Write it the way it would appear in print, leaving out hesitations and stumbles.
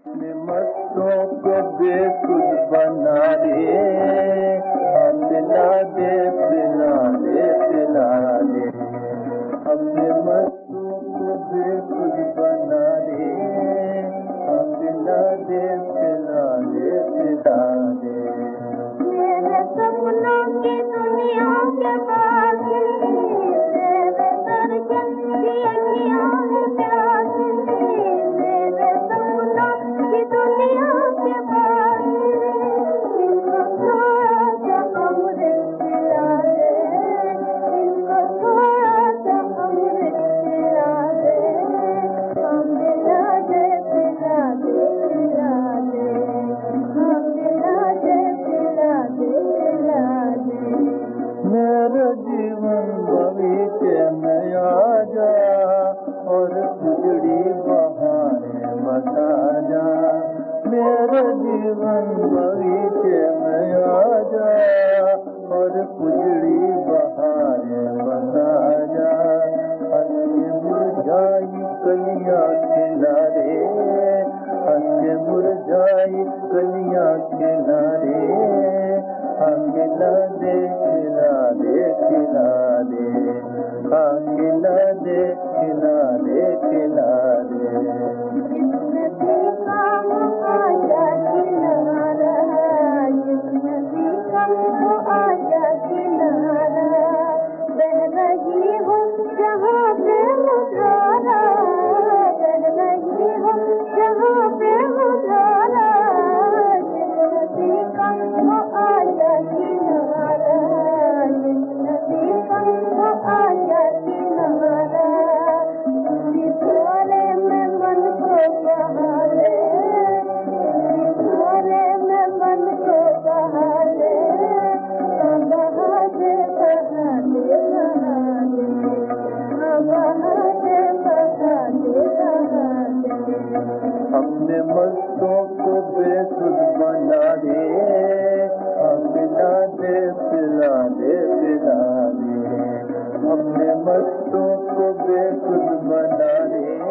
अपने मस्तों को बेसुध बना दे, पिला दे पिला दे पिला दे। अपने मस्तों को बेसुध बना दे, पिला दे पिला दे पिला दे। मेरे सपनों की दुनिया के पास मेरे दर्शन की अखियाँ हैं प्यासी। मेरे सपनों की दुनिया के पास इनको थोड़ा सा अमृत पिला दे, इनको थोड़ा सा अमृत पिला दे। हम पिला दे पिला दे पिला दे, हम पिला दे पिला दे पिला दे। मेरे जीवन बगीचे में आ जा और उजड़ी बहारें बता जा। मेरे जीवन बगीचे में आ जा और उजड़ी बहारें बता जा। हंस मुरझाई कलियां खिला रे, हंस मुरझाई कलियां खिला रे। खिला दे खिला दे खिला दे, खिला दे खिला दे खिला दे। जिसने देखा वो आजा किनारा, जिसने देखा वो आजा किनारा। बह रही हो जहाँ पे मुधारा, बह रही हो जहाँ पे मुधारा। जिसने देखा वो आजा किनारा, जिसने देखा वो आजा किनारा। इसी थोड़े में मन को बहा ले, इसी थोड़े में मन को बहा ले। बहा दे बहा दे बहा दे, बहा दे बहा दे बहा दे। अपने मस्तों को बेसुध बना दे, पिला दे पिला दे पिला दे। अपने मस्तों को बेसुध बना दे।